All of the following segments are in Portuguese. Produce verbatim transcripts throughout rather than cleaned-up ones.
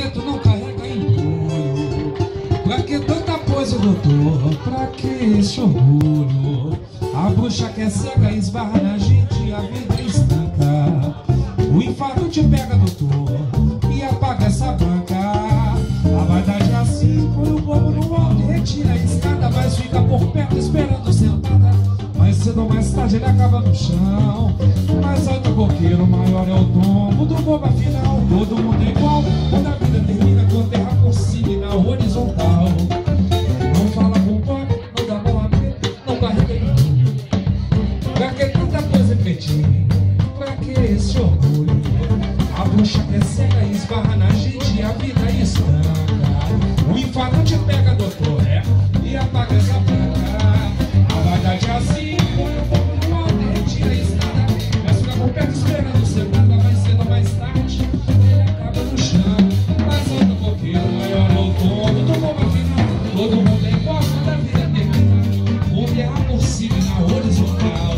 preto não carrega entulho. Pra que tanta pose, doutor? Pra que esse orgulho? A bruxa que é cega esbarra na gente e a vida estanca. O infarto te pega, doutor, e apaga essa banca. A vaidade é assim, põe o povo no alto e retira a escada, mas fica por perto esperando sentada. Mais cedo ou mais tarde ele acaba no chão. Mais alto o coqueiro, maior é o tombo do bobo afinal. Todo mundo é igual, quando a vida termina com terra por cima e na horizontal. Não fala com pobre, não dá mão a preto, não carrega ninguém. Pra que tanta coisa, pretinho? Pra que esse orgulho? A bruxa que é cega esbarra na gente e a vida estanca. O infarto te pega, doutor, é, e apaga essa branca. A vaidade é assim, põe o povo no alto e retira a escada, mas fica por perto esperando sentada. Mais cedo ou mais tarde ele acaba no chão. Mas anda coqueiro, maior é o tombo do povo afinal. Todo mundo é igual quando a vida termina com terra por cima e na horizontal.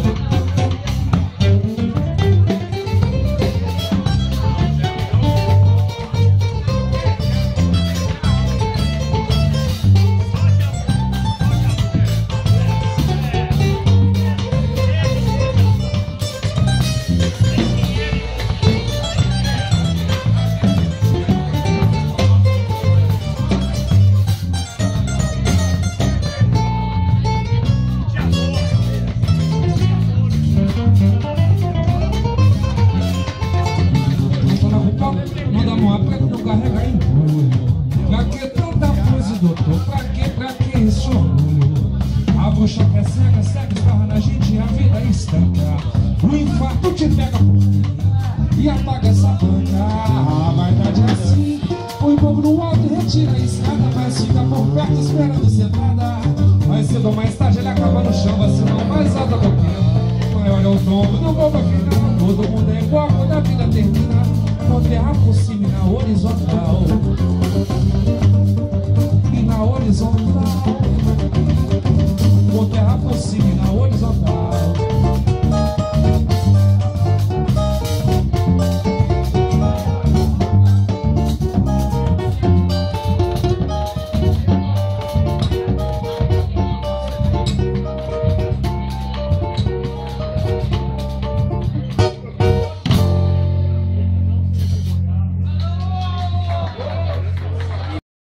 Carrega entulho. Pra que tanta pose, doutor? Pra que, pra que esse orgulho? A bruxa que é cega, cega esbarra na gente e a vida estanca. O infarto te pega por fim e apaga essa banca. A vaidade é assim, põe o povo no alto e retira a escada, mas fica por perto esperando sentada. Mais cedo ou mais tarde ele acaba no chão, vacilão mais alto a coqueira. Maior é o tombo do bobo final. Todo mundo é igual quando a vida termina com terra por cima e na horizontal.